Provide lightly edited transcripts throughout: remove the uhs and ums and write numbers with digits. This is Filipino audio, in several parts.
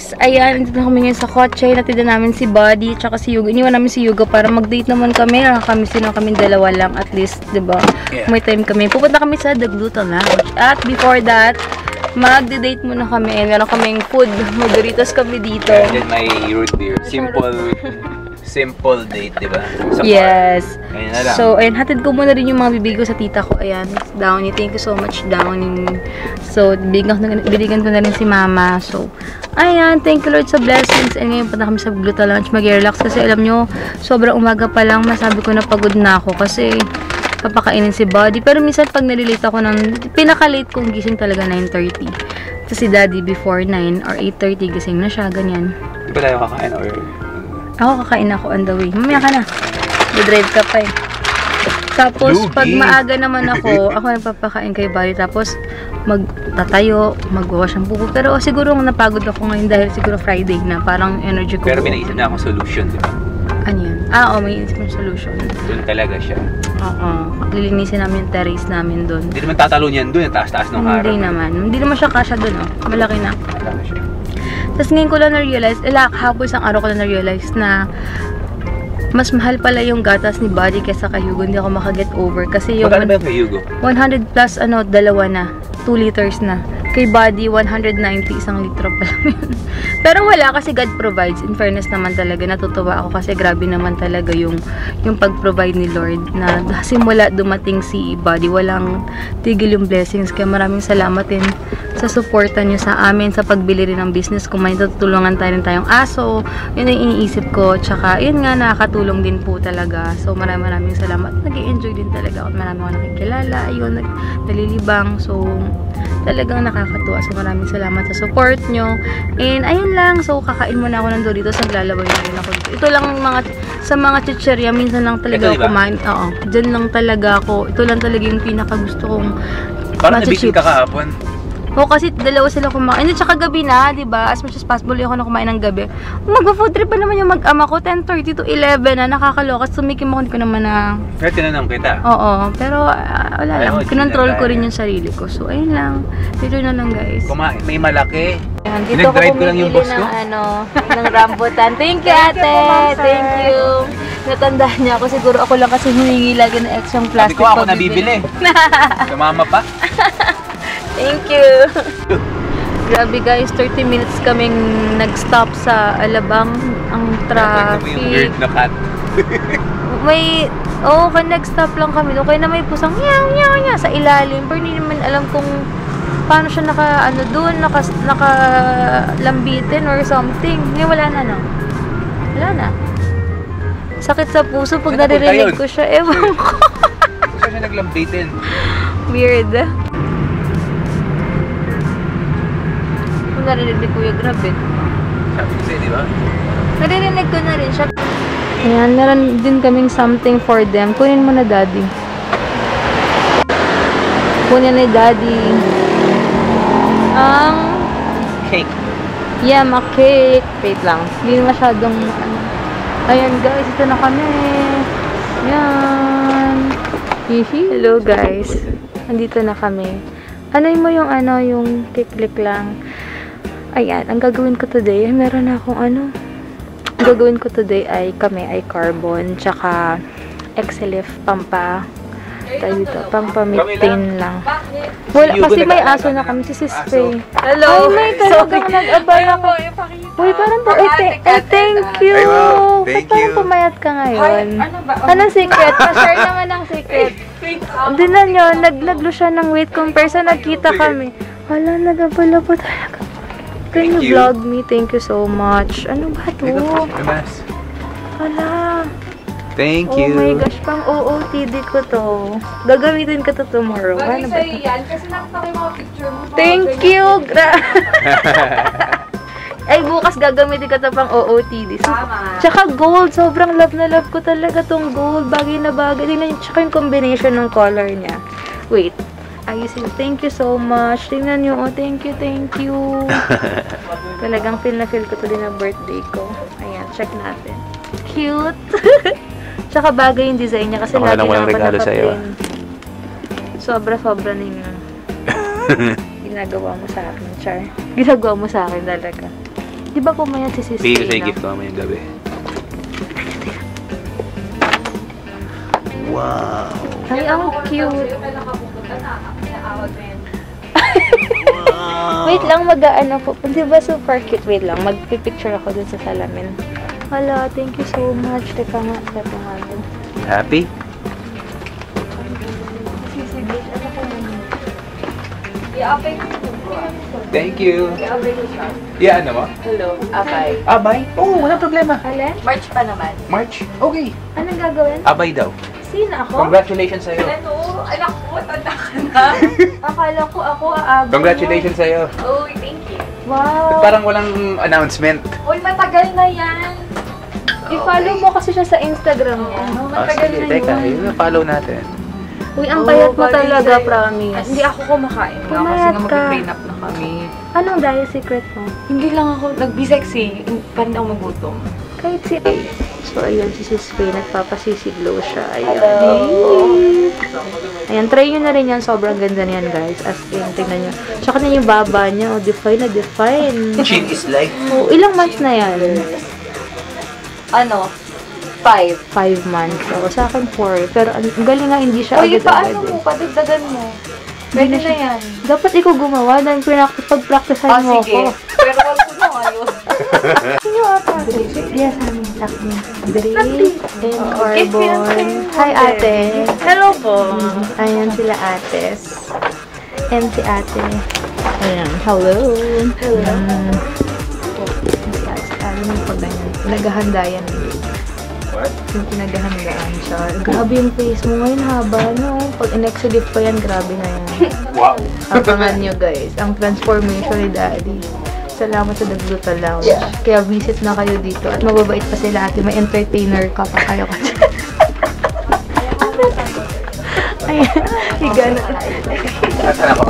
guys, ayan, dito na kami ngayon sa kotse. Natid na namin si Buddy, tsaka si Yugo. Iniwan namin si Yugo para mag-date naman kami. Nakakamiss din kami dalawa lang, at least, diba? Yeah. May time kami. Pupunta kami sa The Gluten Lounge. At before that, mag-date muna kami. And meron kaming food. Mag-Doritos kami dito. And then may root beer. Simple date, diba? Yes. Ayun na lang. So, ayun, hatid ko muna rin yung mga bibig ko sa tita ko. Ayan, Downy. Thank you so much, Downy. So, biligan ko na rin si Mama. So, ayan, thank you Lord sa blessings. And ngayon, punta kami sa Gluten Lounge. Mag-relax kasi alam nyo, sobrang umaga pa lang, masabi ko na pagod na ako kasi papakainin si Buddy. Pero minsan, pag nalilate ako pinaka-late kong gising talaga 9:30. Kasi si Daddy before 9 or 8:30 gising na siya, ganyan. Di ba tayo kakain or... Ako kakain ako on the way. Mamaya ka na. Di-drive ka pa eh. Tapos, pag maaga naman ako nagpapakain kay Buddy. Tapos, magtatayo, magwawash ang buko. Pero siguro napagod ako ngayon dahil siguro Friday na. Parang energy ko. Pero may naisip na akong solution, di ba? Ano yan? May naisip ng solution. Doon talaga siya. Oo. Lilinisin namin yung terrace namin doon. Hindi naman tatalo niyan doon. Taas-taas ng araw. Hindi naman. Hindi naman siya kasya doon. Malaki na. Malaki siya. Tapos ngayon ko lang na-realize, hapon isang araw ko lang na-realize na mas mahal pala yung gatas ni Buddy kaysa kay Hugo. Hindi ako makaget over. Kasi yung... Magkano ba yung kay Hugo? 100 plus, dalawa na. 2 liters na. Kay Buddy, 190, isang litro pa lang yun. Pero wala kasi God provides. In fairness naman talaga, natutuwa ako kasi grabe naman talaga yung pag-provide ni Lord. Na simula dumating si Buddy, walang tigil yung blessings. Kaya maraming salamat din sa suporta nyo sa amin, sa pagbili rin ng business. Kung may tutulungan tayo rin tayong aso, yun ang iniisip ko. Tsaka, yun nga, nakakatulong din po talaga. So, maraming salamat. Nag-i-enjoy din talaga. Marami ako nakikilala. Ayun, nalilibang. So, talagang nakakatuwa. So, maraming salamat sa support nyo. And, ayun lang. So, kakain muna ako ng Doritos. Naglalabay na rin ako dito. Ito lang sa mga chicherya. Minsan lang talaga ako kumain. Oo. Diyan lang talaga ako. Ito lang talaga yung pinakagusto kong parang nabitin ka kahapon. Oo, kasi dalawa sila kumain. And tsaka gabi na, diba? As much as possible, ako na kumain ng gabi. Mag-food trip pa naman yung mag-ama ko. 10:30 to 11 na. Nakakaloka. Sumikim ako, hindi ko naman na... Pero tinanong kita. Oo. Pero wala lang. Kinontrol ko rin yung sarili ko. So, ayun lang. Dito na lang, guys. May malaki. Dito ko pumili ng rambutan. Thank you, ate. Thank you. Natandaan niya ako. Siguro ako lang kasi humingi lagi ng extra plastic. Sabi ko ako nabibili. Sumama pa. Thank you. Grabe guys, 30 minutes kaming nag-stop sa Alabang. Ang traffic. Weird na cat. Nag-stop lang kami. Okay na may pusang sa ilalim. Pero hindi naman alam kung paano siya nakalambitin or something. Wala na, no? Wala na. Sakit sa puso pag naririnig ko siya. Ewan ko. Saan siya naglambitin? Weird. Narinig ni Kuya, grabe. Sabi ko sa'yo, di ba? Naririnig ko na rin siya. Ayan, meron din kaming something for them. Kunin mo na, Daddy. Kunin ni Daddy ang cake. Yeah, cake. Wait lang. Hindi masyadong Ayan, guys. Ito na kami. Ayan. Hello, guys. Andito na kami. Anoy mo yung yung click lang. Ayan, ang gagawin ko today, meron na akong ang gagawin ko today ay carbon, tsaka Excelif pampamitin lang. Wala, kasi may aso na kami, si Spray. Hello! Ay, may talagang nag-abala ko. Uy, parang po, thank you! Thank you! Parang pumayat ka ngayon. Anong secret? Pa-share naman ang secret. Dinan nyo, naglaglo siya ng weight compare sa nagkita kami. Wala, nag-abala po talaga. Can you vlog me? Thank you so much. Ano ba ito? Wala. Thank you. Oh my gosh, pang OOTD ko to. Gagamitin ko to tomorrow. Ano ba ito? Yan, kasi nakita ko yung mga picture mo. Thank you! Ay, bukas gagamitin ko to pang OOTD. Tama. Tsaka gold. Sobrang love na love ko talaga tong gold. Bagay na bagay. Tsaka yung combination ng color niya. Wait. Ayusin. Thank you so much. Tingnan nyo. Oh, thank you, thank you. Talagang feel na feel ko to din na birthday ko. Ayan, check natin. Cute. Tsaka bagay yung design niya kasi lagi naman nakaprint. Sobra-sobra na yung ginagawa mo sa akin, Char. Ginagawa mo sa akin talaga. Di ba pumayat si Sis Bigay ko sa'yo Kayla? gift ko mamayang gabi. Wow. Ay, ang cute. Wait lang, mag-ano po. Di ba super cute? Wait lang, magpipicture ako dun sa salamin. Hala, thank you so much. Teka nga, teka nga. Happy? Thank you. Yeah, ano mo? Hello, Abay. Abay? Oo, walang problema. Alin? March pa naman. March? Okay. Anong gagawin? Abay daw. Sino ako? Congratulations sa'yo. Ano? Anak ko, tanda ka na. Akala ko ako aabot. Congratulations sa'yo. Oh, thank you. Wow. Parang walang announcement. Uy, matagal na yan. I-follow mo kasi siya sa Instagram niya. Matagal sige, na teka. yun. Yun, follow natin. Uy, ang payat mo talaga, promise. Hindi ako kumakain na kasi Pumayat nga ka. mag-brain up na kami. Anong diet secret mo? Hindi lang ako nag-bisexy. Parang ako magutom. Kahit si So, ayun, si Sis Faye, nagpapasisiglow siya. Ayan. Ayan, try nyo na rin yan. Sobrang ganda niyan, guys. As in, tingnan nyo. Tsaka na yung baba niya. Oh, define na define. Chin is life. Oh, ilang months na yan? Ano? 5. 5 months. So, sa akin 4. Pero ang galing nga, hindi siya Uy, agad-agad. paano mo? Padagdagan mo. Pwede na yan. Dapat ikaw gumawa dahil pag-practicean mo Sige. ako. Pero wag ko na ayos. Sino ata? Yes, amin. Sakmi. Drake and Kiss me and Carbon. say Hi, ate. Hello po. Ayan sila ates. And si ate. Ayan. Hello. Hello. Ano yung pag ganyan? Naghahanda yan. What? Yung pinaghahandaan siya. Grabe yung face mo ngayon, haba, no? Pag in-exhibit pa yan, grabe na yan. Wow. Abangan nyo, guys. Ang transformation ni Daddy. Salamat sa The Brutal Lounge. Kaya visit na kayo dito. At mababait pa sila ate. May entertainer ka pa kayo kasi. Ayan. Higa na. Nasaan ako?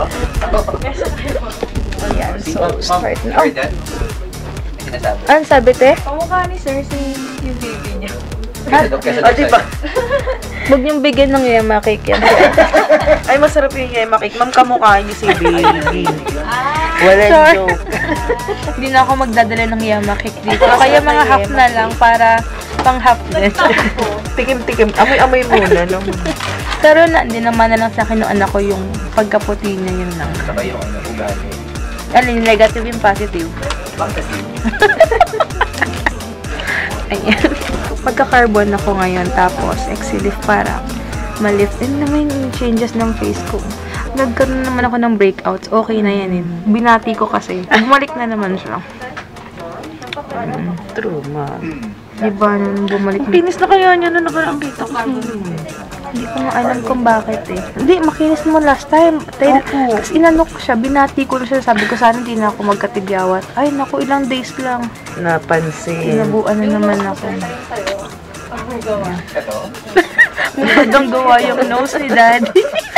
Ayan. So, start na. Are you done? May sinasabi. Ano sabi, te? Kamukha ni Sir yung baby niya. O, diba? Huwag niyong bigyan ng yema cake yan. Ay, masarap yung yema cake. Ma'am, kamukha niyo si baby. Walang Sorry. joke. Hindi na ako magdadala ng yema cake dito. Kaya mga half na lang para pang half din. Tikim-tikim. Amoy-amoy muna. No? Pero hindi naman na lang sa akin ng anak ko yung pagkaputi niya yun lang. Saka yung ugali. Alin, negative yung positive. Positive. Ayan. Pagka-carbon ako ngayon, tapos exilift para malift. And naman yung changes ng face ko. Nagkaroon naman ako ng breakouts. Okay na yan eh. Binati ko kasi. Bumalik na naman siya. True, ma. Diba, nung bumalik na. Pinis na kaya niya na nakaraang kita ko. Hindi ko nga alam kung bakit eh. Hindi, makinis mo last time. Tapos inanok siya, binati ko na siya. Sabi ko, sana hindi na ako magkatigyawat. Ay, naku, ilang days lang. Napansin. Tinabuan na naman ako. Ito. Magandang gawa yung nose ni Daddy.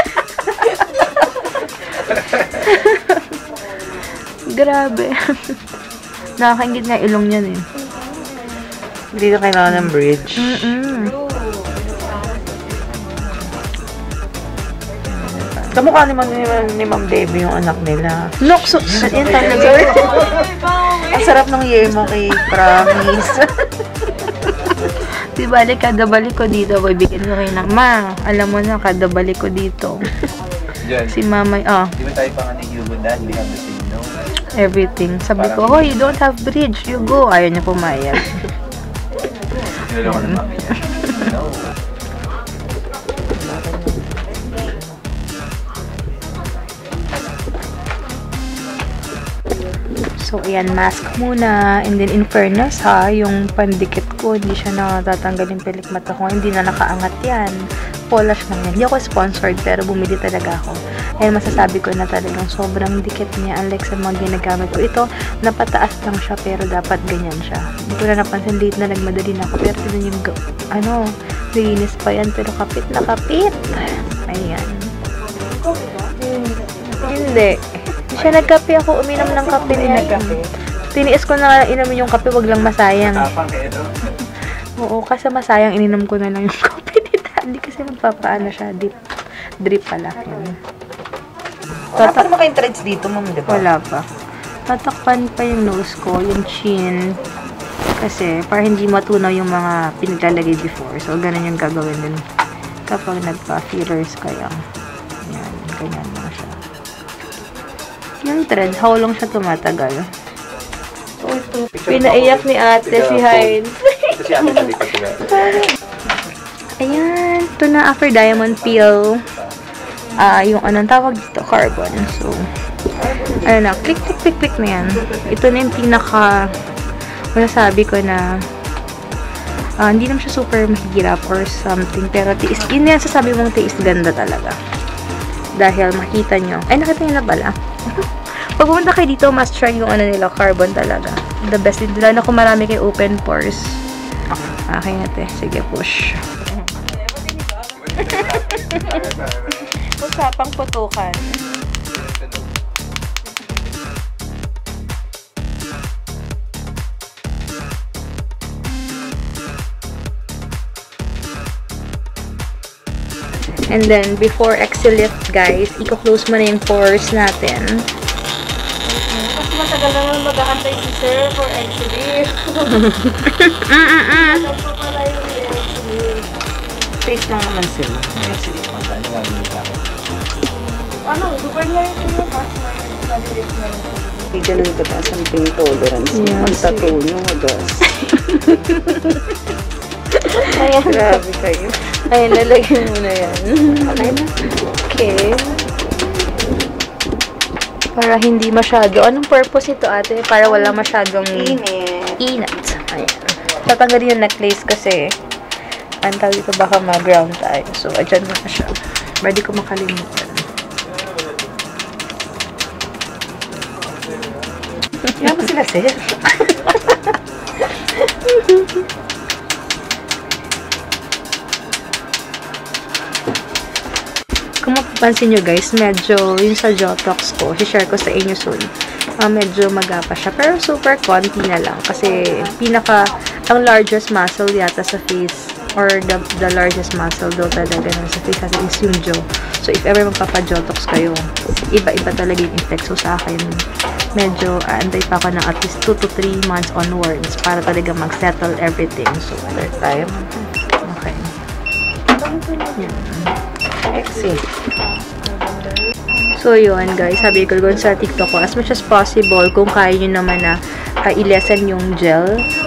Grabe. Nakakaingit nga ilong niyan eh. Hindi na kailangan ng bridge. Kamukha ni Ma'am Debbie yung anak nila. Nokso. Yan talaga. Ang sarap ng yema cake, promise. Di balik, kada balik ko dito, bibigyan ko kayo ng, ma, alam mo na, kada balik ko dito. Diyan. Si mama, Di ba tayo pa nga ni Hugo Dad? We have the same nose. everything. Sabi ko, oh, you don't have bridge, you go. Ayaw niya pumayag. Sinulong ko ng mami niya. No. So, ayan, mask muna. And then, in fairness, ha, yung pandikit ko, hindi siya natatanggal yung pilik mata ko. Hindi na nakaangat yan. Polish lang yan. Hindi ako sponsored, pero bumili talaga ako. Ayun, masasabi ko na talagang sobrang dikit niya. Unlike sa mga ginagamit ko. Ito, napataas lang siya, pero dapat ganyan siya. Hindi ko na napansin, late na nagmadali na ako. Pero tinan yung, linis pa yan, pero kapit na kapit. Ayan. Hindi. Siya nagkape ako, uminom ng kape niya. Tiniis ko na inumin yung kape, wag lang masayang. Tapang kayo ito. Oo, kasi masayang, ininom ko na lang yung kape ni Daddy kasi magpapaano siya, drip pala. Yun. Wala pa naman kayong threads dito, ma'am, di ba? Wala pa. tatakpan pa yung nose ko, yung chin. Kasi, para hindi matunaw yung mga pinaglalagay before. So, ganun yung gagawin din kapag nagpa-fillers kayo. Ayan, ganyan lang siya. Yung thread, how long siya tumatagal? Pinaiyak ni ate si Hein. Kasi ate sa likod ko. Ayan, ito na after diamond peel. Yung anong tawag dito, carbon. So, ayun na, click na yan. Ito na yung pinaka, masasabi ko na, hindi naman siya super mahirap or something. Pero tiis, yun yan sasabi mong tiis ganda talaga. Dahil makita nyo. Ay, nakita nyo na pala. Pag pumunta kayo dito, must try yung ano nila, carbon talaga. The best. Lalo na kung marami kayo open pores. Okay na te. Sige, push. Usapang putukan. And then, before exhale lift, guys, i-close mo na yung pores natin. Mas matagal naman mag-aantay si sir for exhibit. Face lang naman sila. Ano, super niya yung fast Hindi ganun kataas ang pain tolerance. Yes. Ang tattoo nyo, magas. Ayan. Grabe kayo. Ayan, lalagyan mo na yan. Okay. Para hindi masyado. Anong purpose ito, ate? Para wala masyadong init. Ayan. Tatanggalin yung necklace kasi ang tawag ito baka ma-ground tayo. So, adyan mo na siya. Pwede ko makalimutan. Yan ba sila, sir? Kung mapapansin nyo guys, medyo yung sa Jotox ko, share ko sa inyo soon. Medyo magapa siya. Pero super konti na lang. Kasi ang largest muscle yata sa face or the largest muscle daw talaga sa face natin is yung jaw. So if ever magpapa-Jotox kayo, iba-iba talaga yung effect. So sa akin, medyo antay pa ako ng at least 2 to 3 months onwards para talaga mag-settle everything. So, third time. Okay. Yan. Exit. So, yun guys. Sabi ko doon sa TikTok ko, as much as possible, kung kaya nyo naman na i-lessen yung gel,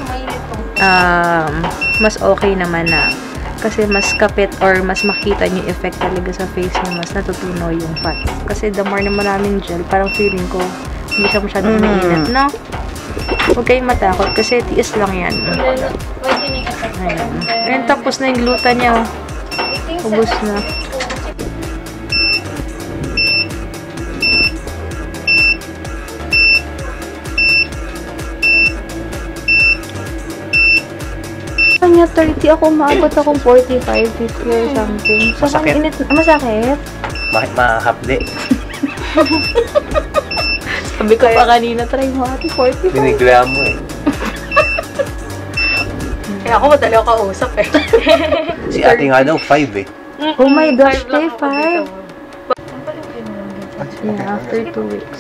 mas okay naman na. Kasi mas kapit or mas makita nyo yung effect talaga sa face nyo, mas natutunaw yung fat. Kasi the more na maraming gel, parang feeling ko, hindi siya masyadong mainit, no? Huwag kayong matakot kasi tiis lang yan. Ayan. Ayan, tapos na yung gluta niya. Ubus na. Kanya 30 ako, maabot akong 45, 50 or something. So, Masakit. Masakit? Bakit mahapde? Sabi ko pa kanina, try mo ate, 45. Binigla mo eh. Kaya ako madali ako kausap eh. Si ate nga daw, 5 eh. Oh my gosh, day 5. Yeah, after 2 weeks.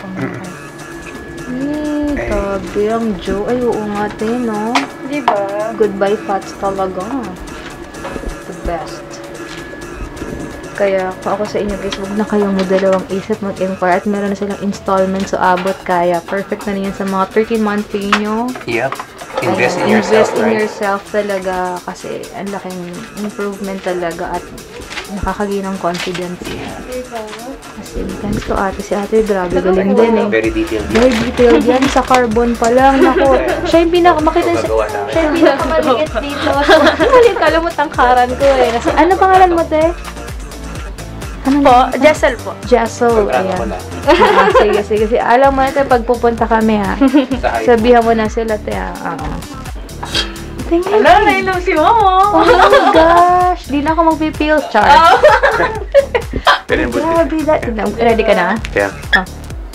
Tabi ang Joe. Ay, oo nga din, no? Diba? Goodbye fats talaga. The best. Kaya, kung ako sa inyo guys, huwag na kayong magdalawang isip mag-inquire at meron na silang installment so abot kaya. Perfect na niyan sa mga 13-month pay nyo. Yep. Invest in Ayan, yourself, invest in right? yourself talaga kasi ang laking improvement talaga at nakakagin ng confidence. Kasi thanks to ate. Si ate, grabe galing din eh. Very detailed. Very detailed yan. Sa carbon pa lang. Naku, siya yung makita siya. Gagawa namin. Siya yung pinakamaliit dito. Maliit, kala mo tangkaran ko eh. Ano pangalan mo, te? Ano Po, Jessel po. Jessel. Sobrang ako Ayan. na. Sige. Alam mo na, te, pag pupunta kami ha. Sa high Sabihan mo na sila, te ha. Oo. Tingnan. Hello, nainom si Mama. Oh my gosh. Di na ako magpipil, Char. Ganun buti. Grabe. Ready ka na? Yeah. Oh.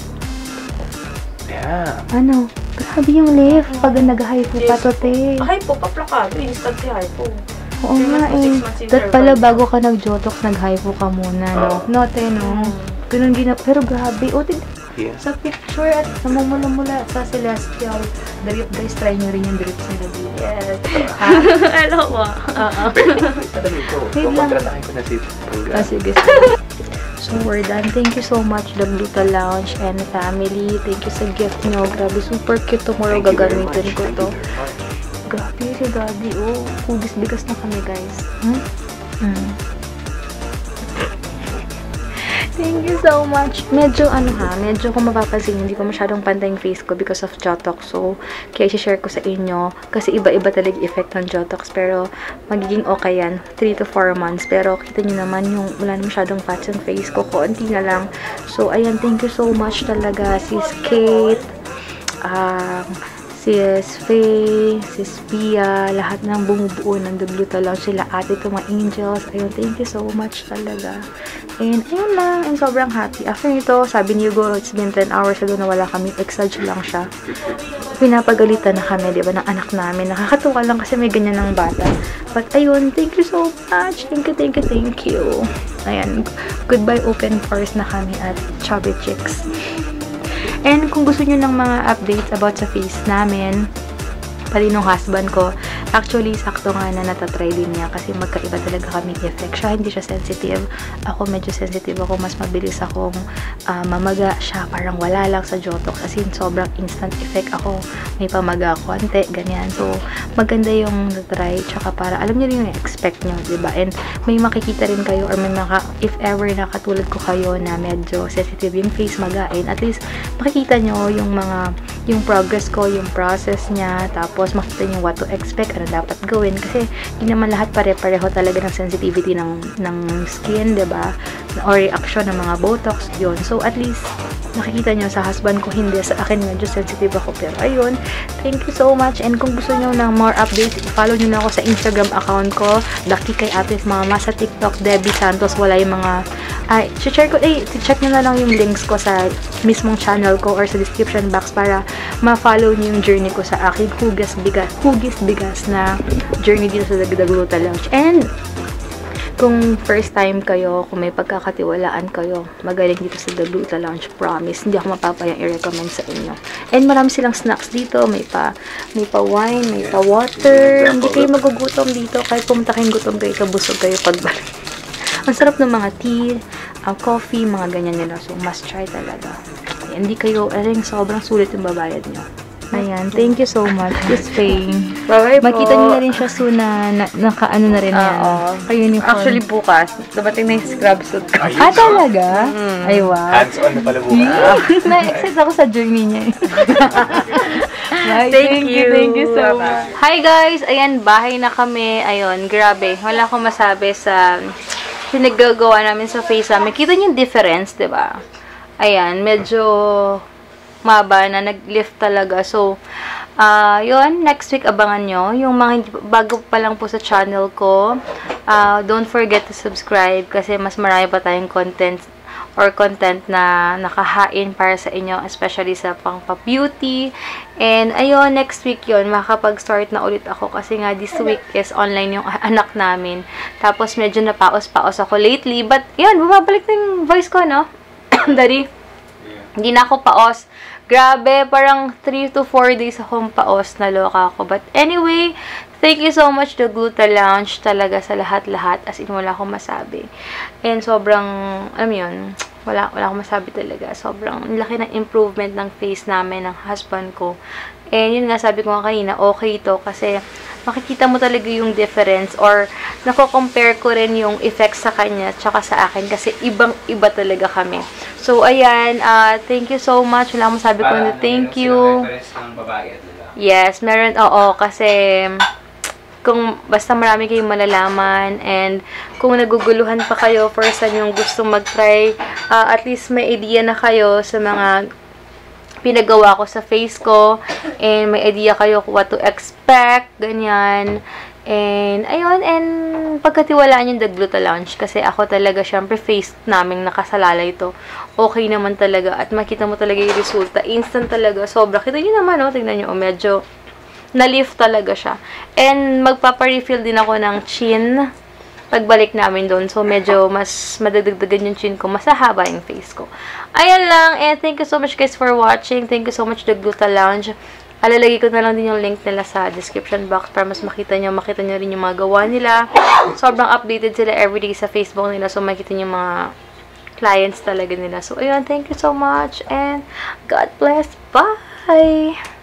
Yeah. Ano? Grabe yung lift. Pag nag-hypo pa to, te. Hypo, paplakado. Instant si Hypo. Oo nga eh. Dat pala bago ka nag-Jotox, nag-hypo ka muna, no? Oo. No, te, no? Ganun gina. Pero grabe. O, Yeah. Sa picture at sa mumula-mula sa Celestial drip, guys, try nyo rin yung drip nila dito. Yes. Hello po. Sabi ko, Wait lang. kukontratahin ko na si Pangga. Sige. So, we're done. Thank you so much, The Gluta Lounge and family. Thank you sa gift nyo. Grabe, super cute. Tomorrow Thank you very gagamitin much. ko Thank to. you very much. Grabe si Daddy, oh. Hugis-bigas na kami, guys. Thank you so much. Medyo medyo kung mapapansin, hindi ko masyadong pantay yung face ko because of Jotox. So, kaya i-share ko sa inyo. Kasi iba-iba talaga effect ng Jotox. Pero, magiging okay yan. 3 to 4 months. Pero, kita nyo naman yung wala na masyadong fats yung face ko. Konti na lang. So, ayan, thank you so much talaga. Sis Kate, Sis Faye, Sis Pia, lahat ng bumubuo ng The Gluta Lounge, sila ate ko, mga angels. Ayun, thank you so much talaga. And ayun lang, and sobrang happy. After nito, sabi ni Hugo, it's been 10 hours ago na wala kami, exage lang siya. Pinapagalitan na kami, di ba, ng anak namin. Nakakatuwa lang kasi may ganyan ng bata. But ayun, thank you so much. Thank you, thank you, thank you. Ayan, goodbye open doors na kami at Chubby Chicks. And kung gusto nyo ng mga updates about sa face namin, pati nung husband ko, actually, sakto nga na natatry din niya kasi magkaiba talaga kami effect. Siya, hindi siya sensitive. Ako, medyo sensitive ako. Mas mabilis akong mamaga. Siya, parang wala lang sa Jotox. As in, sobrang instant effect ako. May pamaga konti, ganyan. So, maganda yung natry. Tsaka para, alam niyo rin yung expect nyo, diba? And may makikita rin kayo or may if ever na katulad ko kayo na medyo sensitive yung face magain, at least makikita nyo yung yung progress ko, yung process niya, tapos makita nyo what to expect, ano dapat gawin, kasi hindi naman lahat pare-pareho talaga ng sensitivity ng skin, diba? Or reaction ng mga botox, yun. So, at least, nakikita nyo sa husband ko, hindi. Sa akin, medyo sensitive ako. Pero, ayun, thank you so much. And kung gusto nyo ng more updates, follow nyo na ako sa Instagram account ko, Daki kay Atis Mama. Sa TikTok, Debbie Santos. Wala yung mga, check nyo na lang yung links ko sa mismong channel ko or sa description box para ma-follow nyo yung journey ko sa aking hugis-bigas na journey dito sa The Gluta Lounge. And, kung first time kayo, kung may pagkakatiwalaan kayo, magaling dito sa The Gluta Lounge, promise, hindi ako mapapayang i-recommend sa inyo. And marami silang snacks dito, may pa wine, may pa water, hindi kayo magugutom dito, kahit pumunta kayong gutom kayo, kabusog kayo pagbalik. Ang sarap ng mga tea, coffee, mga ganyan nila, so must try talaga. Hindi kayo, sobrang sulit yung babayad nyo. Ayan, thank you so much. This Fame. Bye-bye po. Makita niyo na rin siya soon na naka-ano na rin yan. Pa-uniform. Actually, bukas, dumating na yung scrub suit ko. Talaga? Ay, wow. Hands-on na pala bukas. Na-excite ako sa journey niya. Thank you so much. Hi guys! Ayan, bahay na kami. Ayun, grabe. Wala akong masabi sa pinagagawa namin sa face namin. Kita niyo yung difference, diba? Ayan, medyo maba na nag-lift talaga. So, yun, next week abangan nyo. Yung mga bago pa lang po sa channel ko, don't forget to subscribe kasi mas marami pa tayong content na nakahain para sa inyo, especially sa pang-beauty. And, ayun, next week yun, makakapag-start na ulit ako kasi nga this week is online yung anak namin. Tapos, medyo napaos-paos ako lately. But, yun, bumabalik na yung voice ko, no? Daddy, hindi na ako paos. Grabe, parang 3 to 4 days akong paos, naloka ako. But anyway, thank you so much The Gluta Lounge talaga sa lahat-lahat. As in, wala akong masabi. And sobrang, alam yun, wala akong masabi talaga. Sobrang laki ng improvement ng face namin, ng husband ko. And yun nga, sabi ko nga kanina, okay ito kasi makikita mo talaga yung difference or nako-compare ko rin yung effects sa kanya tsaka sa akin kasi ibang-iba talaga kami. So, ayan, thank you so much. Wala akong sabi ko na thank you. Yes, meron, oo, kasi kung basta marami kayong malalaman and kung naguguluhan pa kayo for saan yung gusto mag-try, at least may idea na kayo sa mga pinagawa ko sa face ko and may idea kayo what to expect, ganyan. And, ayun, and pagkatiwalaan yung The Gluta Lounge kasi ako talaga, syempre, face naming nakasalalay ito. Okay naman talaga at makita mo talaga yung resulta. Instant talaga, sobra. Kita nyo naman, oh, tignan nyo, medyo na-lift talaga siya. And, magpaparefill din ako ng chin pagbalik namin doon. So, medyo mas madagdagan yung chin ko. Mas hahaba yung face ko. Ayan lang. And thank you so much guys for watching. Thank you so much, The Gluta Lounge. Alalagay ko na lang din yung link nila sa description box para mas makita nyo rin yung mga gawa nila. Sobrang updated sila everyday sa Facebook nila. So, makita nyo yung mga clients talaga nila. So, ayun. Thank you so much. And God bless. Bye!